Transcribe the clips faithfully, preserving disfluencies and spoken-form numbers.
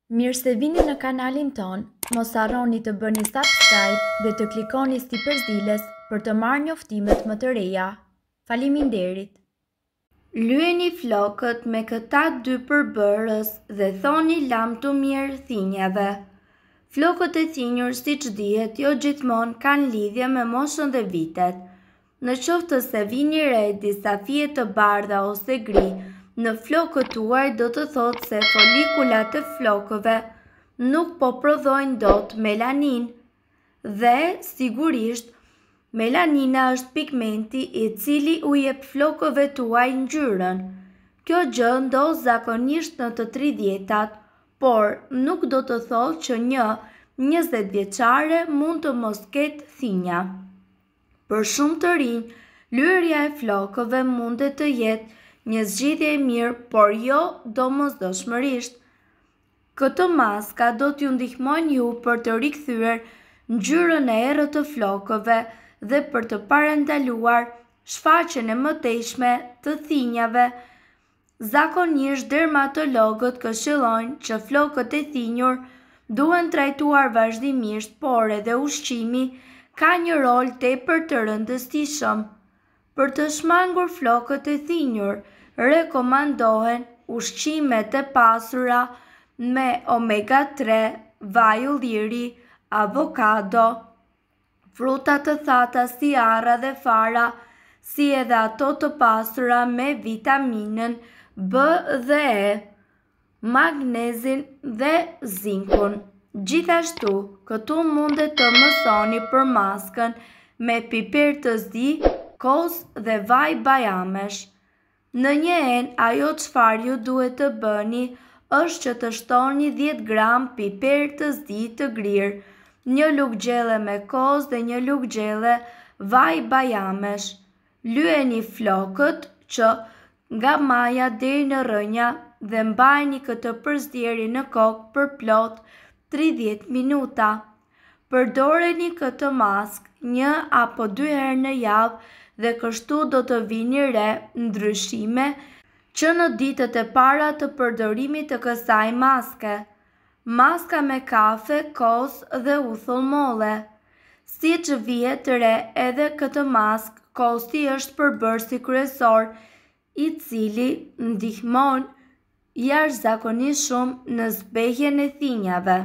Mirë se vini në kanalin ton, mos harroni të bëni subscribe dhe të klikoni si përzdiles për të marrë njoftimet më të reja. Faleminderit! Lyeni flokët me këta dy përbërës dhe thoni lam të mirë thinjave. Flokët e thinjur, siç dihet, jo gjithmonë kanë lidhje me moshën dhe vitet. Në qoftë se vini re disa fije të bardha ose gri në flokët tuaj, do të thotë se folikulat e flokëve nuk po prodhojnë dot melanin. Dhe sigurisht, melanina është pigmenti i cili u jep flokëve tuaj ngjyrën. Kjo gjë ndodh zakonisht në të tridhjetat, por nuk do të thotë që një njëzet vjeçare mund të mos ketë thinja. Për shumë të rinj, lyerja e flokëve mundet të jetë një zgjidhje e mirë, por jo domosdoshmërisht. Këto maska do t'ju ndihmojnë ju për të rikthyer ngjyrën e errët të flokëve dhe për të parandaluar shfaqjen e mëtejshme të thinjave. Zakonisht dermatologët këshillojnë që flokët e thinjur duhen trajtuar vazhdimisht, por edhe ushqimi ka një rol tepër të rëndësishëm. Për të shmangur flokët e thinjur, rekomandohen ushqimet e pasura me omega tre, vaj ulliri, avokado, fruta të thata si arra dhe fara, si edhe ato të pasura me vitaminën B dhe E, magnezin dhe zinkun. Gjithashtu, këtu mundet të mësoni për maskën me piper të zi, kos dhe vaj bajamesh. Në një enë, ajo çfarë ju duhet të bëni është që të shtoni dhjetë gram piper të zi të grirë, një lugë gjelle me kos dhe një lugë gjelle vaj bajamesh. Lyeni flokët që nga maja deri në rrënja dhe mbajini këtë përzierje në kokë për plot tridhjetë minuta. Përdoreni këtë maskë një apo dy herë në javë dhe kështu do të vini re ndryshime që në ditët e para të përdorimit të kësaj maske. Maska me kafe, kos dhe uthull molle. Siç vihet re edhe këtë maskë, kosi është përbërësi kryesor i cili ndihmon jashtëzakonisht shumë në zbehjen e thinjave.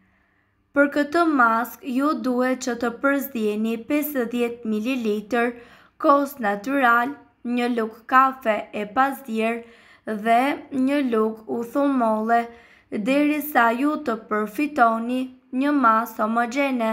Për këtë maskë ju duhet që të përzieni pesëdhjetë mililitër kos natyral, një lugë kafe e pasdier dhe një lugë uthull molle derisa ju të përfitoni një masë homogjene.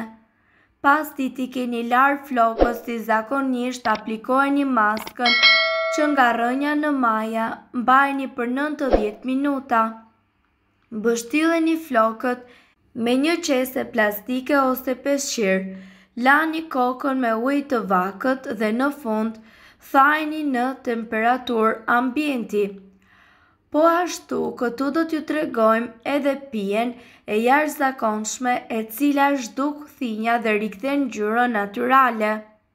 Pasi t'i keni larë flokët, si zakonisht aplikojeni maskën që nga rrënja në maja, mbajini për nëntëdhjetë minuta. Mbështilleni flokët me një qese plastike ose peshqir, lani kokën me ujë të vakët dhe në fund thajini në temperaturë ambienti. Po ashtu, këtu do t'ju tregojmë edhe pijen e jashtëzakonshme e cila zhduk thinja dhe rikthen ngjyrën natyrale.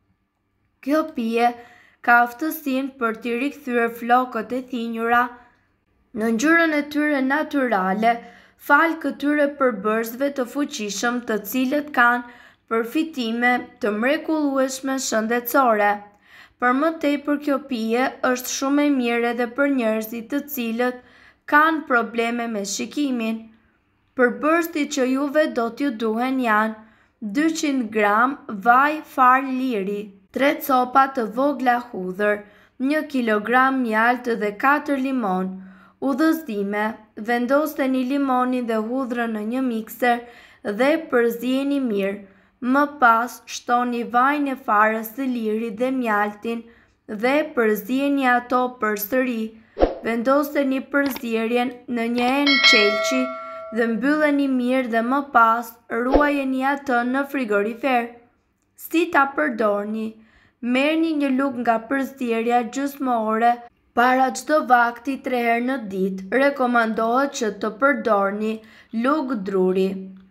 Kjo pije ka aftësinë për t'i rikthyer flokët e thinjura në ngjyrën e tyre natyrale, fal këtyre përbërësve të fuqishëm të cilët kanë përfitime të mrekullueshme shëndetësore. Për më tepër, kjo pije është shumë e mirë edhe për njerëzit të cilët kanë probleme me shikimin. Përbërësit që juve do t'ju duhen janë dyqind gram vaj far liri, tre copa të vogla hudhër, një kilogram mjaltë dhe katër limon. Udhëzime: vendoseni limonin dhe hudhrën në një mikser dhe përzieni mirë. Më pas shtoni vajin e farës së lirit dhe mjaltin dhe përzieni ato përsëri. Vendoseni përzierjen në një enë qelçi dhe mbylleni mirë dhe më pas ruajeni atë në frigorifer. Si ta përdorni? Merrni një lugë nga përzierja gjysmore para çdo vakti tre herë në ditë. Rekomandohet që të përdorni lugë druri.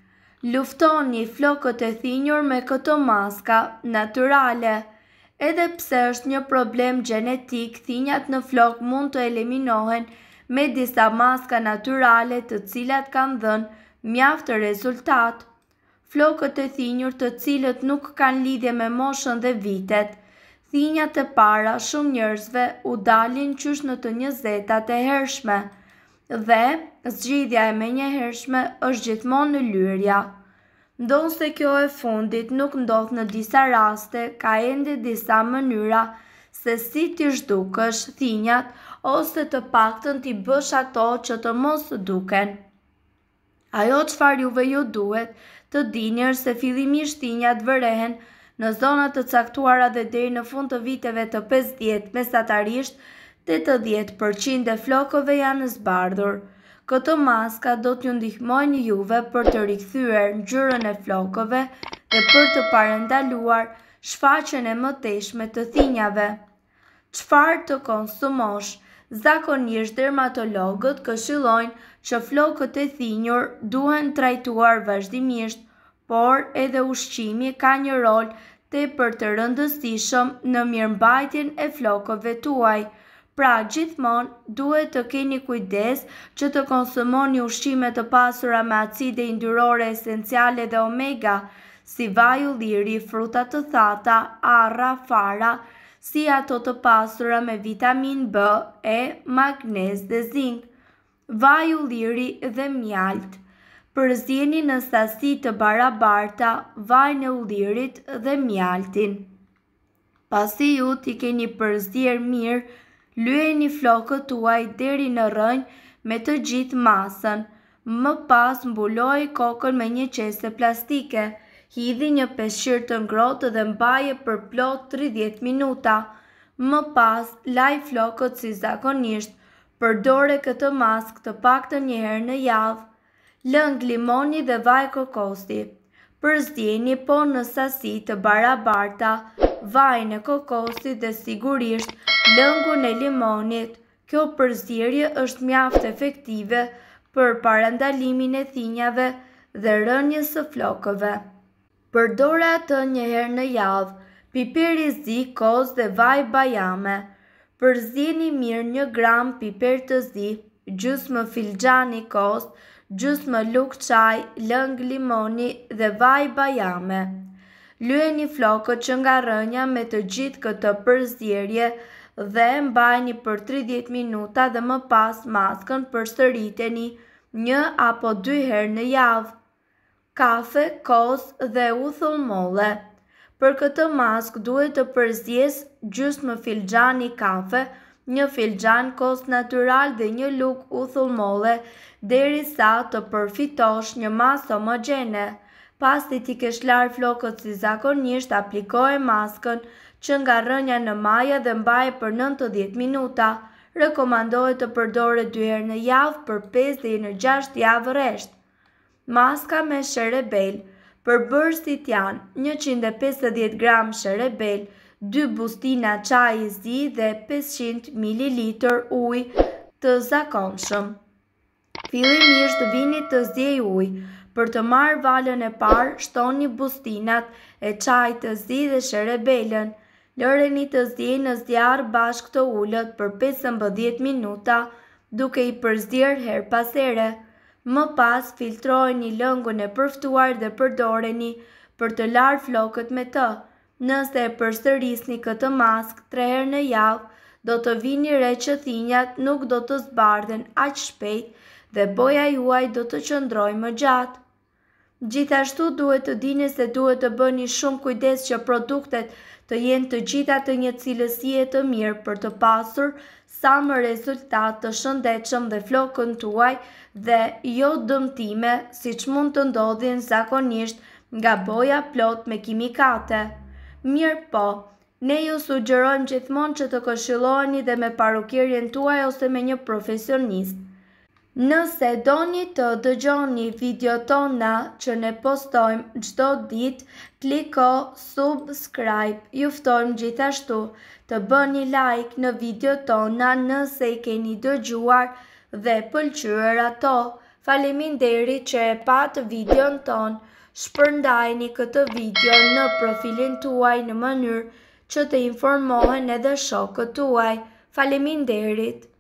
Luftoni flokët e thinjur me këto maska natyrale. Edhe pse është një problem gjenetik, thinjat në flok mund të eliminohen me disa maska natyrale të cilat kanë dhënë mjaft rezultat. Flokët e thinjur të cilët nuk kanë lidhje me moshën dhe vitet. Thinjat e para shumë njerëzve u dalin qysh në të njëzetat e hershme dhe zgjidhja e menjëhershme është gjithmonë në lyrja. Ndonse kjo e fundit nuk ndodh në disa raste, ka ende disa mënyra se si t'i zhdukësh thinjat ose të paktën t'i bësh ato që të mos të duken. Ajo çfarë juve ju duhet të dini është se fillimisht thinjat vërehen në zonat të caktuara dhe deri në fund të viteve të pesëdhjetë mesatarisht tetëdhjetë përqind e flokëve janë zbardhur. Këto maska do t'ju ndihmojnë juve për të rikthyer ngjyrën e flokëve dhe për të parandaluar shfaqjen e mëtejshme të thinjave. Çfarë të konsumosh? Zakonisht dermatologët këshillojnë që flokët e thinjur duhen trajtuar vazhdimisht, por edhe ushqimi ka një rol tepër të rëndësishëm në mirëmbajtjen e flokëve tuaj. Pra gjithmonë duhet të keni kujdes që të konsumoni ushqime të pasura me acide yndyrore esenciale dhe omega, si vaj ulliri, fruta të thata, arra, fara, si ato të pasura me vitamin B, E, magnez dhe zink, vaj ulliri dhe mjalt. Përzjeni në sasi të barabarta vajin e ullirit dhe mjaltin. Pasi ju t'i keni përzjer mirë, lyeni flokët tuaj deri në rrënjë me të gjithë masën. Më pas mbuloj kokën me një qese plastike. Hidhi një peshqir të ngrohtë dhe mbaje për plot tridhjetë minuta. Më pas laj flokët si zakonisht. Përdore këtë maskë të paktën një herë në javë. Lëng limoni dhe vaj kokosi. Përzdjeni po në sasi të barabarta vajin e kokosit dhe sigurisht lëngun e limonit. Kjo përzdjerje është mjaft efektive për parandalimin e thinjave dhe rënjes së flokëve. Përdore atë një herë në javë, piper i zi, koz dhe vaj bajame. Përzdjeni mirë një gram piper të zi, gjysmë filxhani koz, gjysmë lugë çaj, lëng limoni dhe vaj bajame. Lyeni flokët që nga rënja me të gjithë këtë përzdjerje dhe mbajni për tridhjetë minuta dhe më pas maskën përsëriteni një apo dy herë në javë. Kafe, koz dhe uthull molle. Për këtë maskë duhet të përzies gjysmë filxhani kafe, një filxhan koz natyral dhe një lugë uthull molle derisa të përfitosh një masë homogjene. Pasi t'i kesh larë flokët si zakonisht, aplikoje maskën që nga rënja në maja dhe mbaje për nëntëdhjetë minuta. Rekomandohet të përdore dy herë në javë për pesë deri në gjashtë javë rresht. Maska me sherebel. Përbërësit janë njëqind e pesëdhjetë gram sherebel, dy bustina çaj i zi dhe pesëqind mililitër ujë të zakonshëm. Fillimisht vini të zjej ujë. Për të marrë valën e parë, shtoni bustinat e çajit të zi dhe sherebelën. Lëreni të zjej në zjarr bashkë të ulët për pesëmbëdhjetë minuta, duke i përzier her pas here. Më pas filtrojeni lëngun e përftuar dhe përdoreni për të larë flokët me të. Nëse e përsërisni këtë maskë tre herë në javë, do të vini re që thinjat nuk do të zbardhen aq shpejt dhe boja juaj do të qëndrojë më gjatë. Gjithashtu duhet të dini se duhet të bëni shumë kujdes që produktet të jenë të gjitha të një cilësie të mirë për të pasur sa më rezultat të shëndetshëm dhe flokën tuaj dhe jo dëmtime siç mund të ndodhin zakonisht nga boja plot me kimikate. Mirë po, ne ju sugjerojmë gjithmonë që të këshilloheni dhe me parukirjen tuaj ose me një profesionist. Nëse doni të dëgjoni video tona që ne postojmë çdo ditë, kliko subscribe. Ju ftojmë gjithashtu të bëni like në video tona nëse i keni dëgjuar dhe pëlqyer ato. Faleminderit që e patë videon ton. Shpërndajeni këtë video në profilin tuaj në mënyrë që të informohen edhe shokët tuaj. Faleminderit.